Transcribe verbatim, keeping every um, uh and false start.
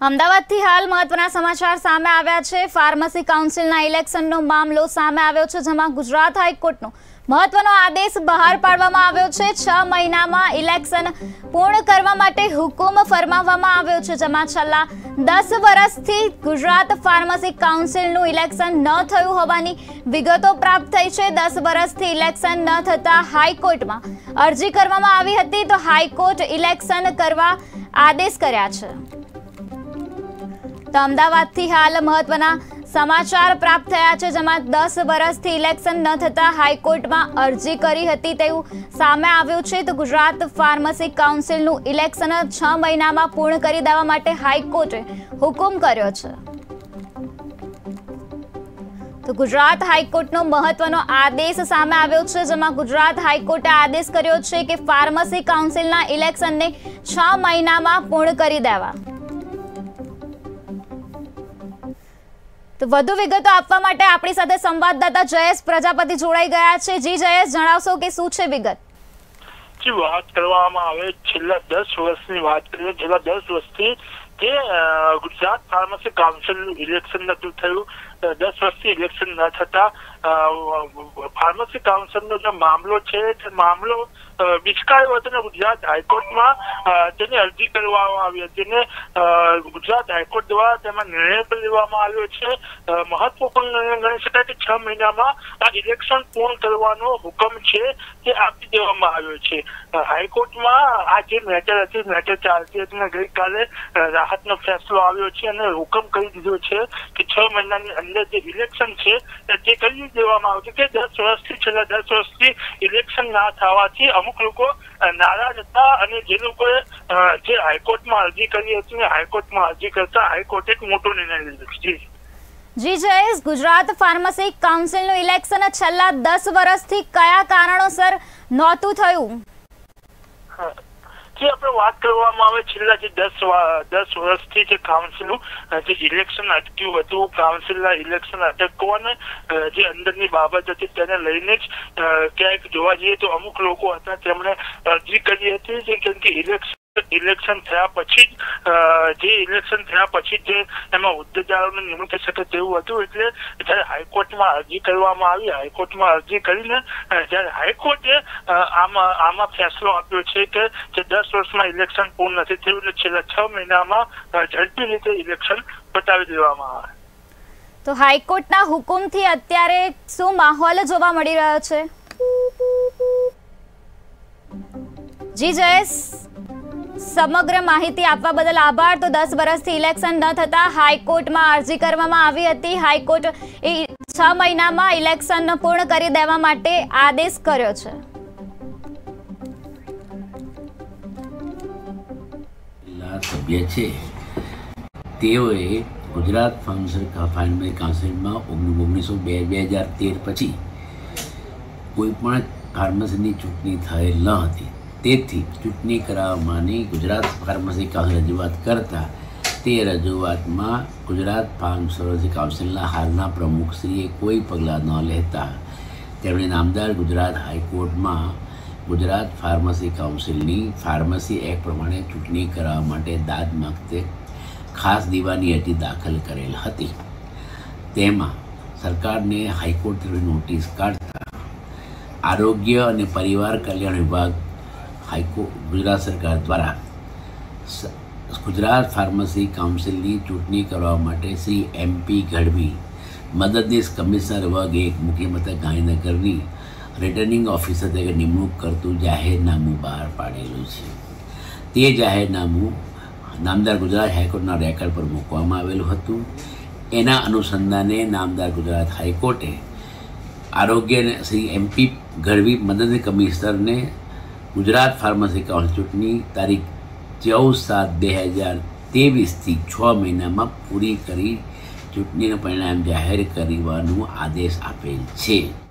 અમદાવાદથી હાલ મહત્વના સમાચાર સામે આવ્યા છે। ફાર્મસી કાઉન્સિલના ઇલેક્શનનો મામલો સામે આવ્યો છે, જેમાં ગુજરાત હાઈકોર્ટનો મહત્વનો આદેશ બહાર પાડવામાં આવ્યો છે। છ મહિનામાં ઇલેક્શન પૂર્ણ કરવા માટે હુકમ ફરમાવવામાં આવ્યો છે, જેમાં છેલ્લા દસ વર્ષથી ગુજરાત ફાર્મસી કાઉન્સિલનું ઇલેક્શન ન થયું હોવાની વિગતો પ્રાપ્ત થઈ છે। દસ વર્ષથી ઇલેક્શન ન થતા હાઈકોર્ટમાં અરજી કરવામાં આવી હતી, તો હાઈકોર્ટ ઇલેક્શન કરવા આદેશ કર્યા છે। તો અમદાવાદથી હાલ મહત્વના સમાચાર પ્રાપ્ત થયા છે, જેમાં દસ વર્ષથી ઇલેક્શન ન થતા હાઈકોર્ટમાં અરજી કરી હતી તેવું સામે આવ્યું છે। તો ગુજરાત ફાર્મસી કાઉન્સિલનું ઇલેક્શન છ મહિનામાં પૂર્ણ કરી દેવા માટે હાઈકોર્ટે હુકમ કર્યો છે। તો ગુજરાત હાઈકોર્ટનો મહત્વનો આદેશ સામે આવ્યો છે, જેમાં ગુજરાત હાઈકોર્ટે આદેશ કર્યો છે કે ફાર્મસી કાઉન્સિલના ઇલેક્શનને છ મહિનામાં પૂર્ણ કરી દેવા। તો વધુ વિગતો આપવા માટે આપણી સાથે સંવાદદાતા જયેશ પ્રજાપતિ જોડાઈ ગયા છે। જી જયેશ, જણાવશો કે શું છે વિગત? જી, વાત કરવામાં આવે છેલ્લા દસ વર્ષની વાત કરીએ છેલ્લા દસ વર્ષથી કે ગુજરાત ફાર્મસી કાઉન્સિલનું ઇલેક્શન નતું થયું। દસ વર્ષથી ઇલેક્શન ન થતા ફાર્મસી કાઉન્સિલનો જે મામલો છે તે મામલો વિચકાયો હતો અને ગુજરાત હાઈકોર્ટમાં તેની અરજી કરવામાં આવી હતી અને ગુજરાત હાઈકોર્ટ દ્વારા તેમાં નિર્ણય પણ લેવામાં આવ્યો છે। મહત્વપૂર્ણ નિર્ણય ગણી શકાય કે છ મહિનામાં આ ઇલેક્શન પૂર્ણ કરવાનો હુકમ છે તે આપી દેવામાં આવ્યો છે। હાઈકોર્ટમાં આ જે મેટર હતી મેટર ચાલતી હતી અને ગઈકાલે રાહતનો ફેસલો આવ્યો છે અને હુકમ કરી દીધો છે કે છ મહિનાની અંદર જે ઇલેક્શન છે તે કરી દેવામાં આવ્યું છે। કે દસ વર્ષથી છેલ્લા દસ વર્ષથી ઇલેક્શન ના થવાથી અમુક લોકો નારાજ હતા અને જે લોકોએ જે હાઈકોર્ટમાં અરજી કરી હતી ને હાઈકોર્ટમાં અરજી કરતા હાઈકોર્ટે એક મોટો નિર્ણય લીધો છે। જી જયેશ, ગુજરાત ફાર્મસી કાઉન્સિલનું ઇલેક્શન છેલ્લા દસ વર્ષથી કયા કારણોસર નહોતું થયું? જે આપણે વાત કરવામાં આવે છેલ્લા જે દસ દસ વર્ષથી જે કાઉન્સિલનું જે ઇલેક્શન અટક્યું હતું, કાઉન્સિલના ઇલેક્શન અટકવાને જે અંદરની બાબત હતી તેને લઈને જ ક્યાંક જોવા જઈએ તો અમુક લોકો હતા તેમણે અરજી કરી હતી, કેમ કે ઇલેક્શન ઇલેક્શન થયા પછી જે ઇલેક્શન થયા પછી જે એમાં હોદ્દેદારોને નિમણૂક થઈ શકે તેવું હતું। એટલે જયારે હાઈકોર્ટમાં અરજી કરવામાં આવી, હાઈકોર્ટમાં અરજી કરીને જયારે હાઈકોર્ટે આમાં આમાં ફેસલો આપ્યો છે કે જે દસ વર્ષમાં ઇલેક્શન પૂર્ણ નથી થયું એટલે છેલ્લા છ મહિનામાં ઝડપી રીતે ઇલેક્શન પતાવી દેવામાં આવે। તો હાઈકોર્ટના હુકમથી અત્યારે શું માહોલ જોવા મળી રહ્યો છે? જી જયેશ, સમગ્ર માહિતી આપવા બદલ આભાર। તો દસ વર્ષથી ઇલેક્શન ન થતા હાઈકોર્ટમાં અરજી કરવામાં આવી હતી, હાઈકોર્ટ એ છ મહિનામાં ઇલેક્શન પૂર્ણ કરી દેવા માટે આદેશ કર્યો છે। સભ્ય છે તેઓએ ગુજરાત ફાર્મસી કાઉન્સિલમાં ઓગણીસો બે બે હજાર તેર પછી કોઈ પણ ફાર્મસીની ચૂંટણી થયેલ ન હતી, તેથી ચૂંટણી કરાવવાની ગુજરાત ફાર્મસી કાઉન્સિલ રજૂઆત કરતા તે રજૂઆતમાં ગુજરાત ફાર્મસી કાઉન્સિલના હાલના પ્રમુખશ્રીએ કોઈ પગલાં ન લેતા તેમણે નામદાર ગુજરાત હાઈકોર્ટમાં ગુજરાત ફાર્મસી કાઉન્સિલની ફાર્મસી એક્ટ પ્રમાણે ચૂંટણી કરાવવા માટે દાદ માંગતે ખાસ દીવાની અરજી દાખલ કરેલ હતી। તેમાં સરકારને હાઈકોર્ટ તરફથી નોટિસ કાઢતા આરોગ્ય અને પરિવાર કલ્યાણ વિભાગ હાઈકોર્ટ ગુજરાત સરકાર દ્વારા ગુજરાત ફાર્મસી કાઉન્સિલની ચૂંટણી કરવા માટે શ્રી એમપી ગઢવી મદદનીશ કમિશનર વર્ગ એક મુખ્ય મથક ગાંધીનગરની રિટર્નિંગ ઓફિસર તરીકે નિમણૂક કરતું જાહેરનામું બહાર પાડેલું છે। તે જાહેરનામું નામદાર ગુજરાત હાઈકોર્ટના રેકર્ડ પર મૂકવામાં આવેલું હતું। એના અનુસંધાને નામદાર ગુજરાત હાઈકોર્ટે આરોગ્ય શ્રી એમપી ગઢવી મદદનીશ કમિશનરને ગુજરાત ફાર્મસી કાઉન્સિલ ચૂંટણી તારીખ ચૌદ સાત બે હજાર ત્રેવીસથી છ મહિનામાં પૂરી કરી ચૂંટણીનું પરિણામ જાહેર કરવાનો આદેશ આપેલ છે।